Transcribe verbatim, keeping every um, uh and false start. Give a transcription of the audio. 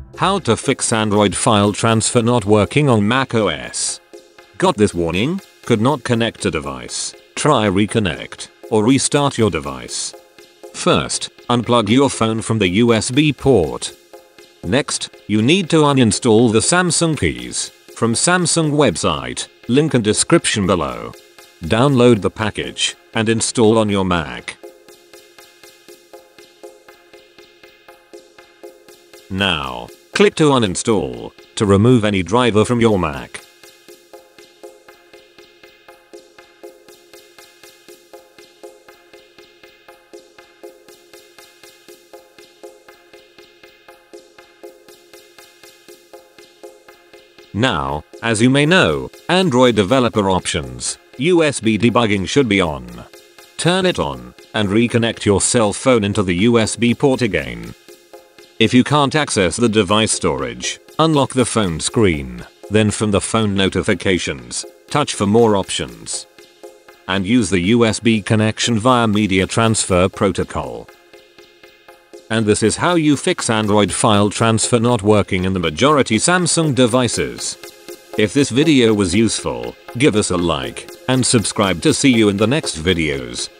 How to fix Android file transfer not working on macOS. Got this warning? Could not connect to device. Try reconnect or restart your device. First, unplug your phone from the U S B port. Next, you need to uninstall the Samsung keys from Samsung website, link in description below. Download the package and install on your Mac. Now, click to uninstall to remove any driver from your Mac. Now, as you may know, Android developer options, U S B debugging should be on. Turn it on and reconnect your cell phone into the U S B port again. If you can't access the device storage, unlock the phone screen, then from the phone notifications, touch for more options. And use the U S B connection via Media Transfer Protocol. And this is how you fix Android file transfer not working in the majority Samsung devices. If this video was useful, give us a like and subscribe to see you in the next videos.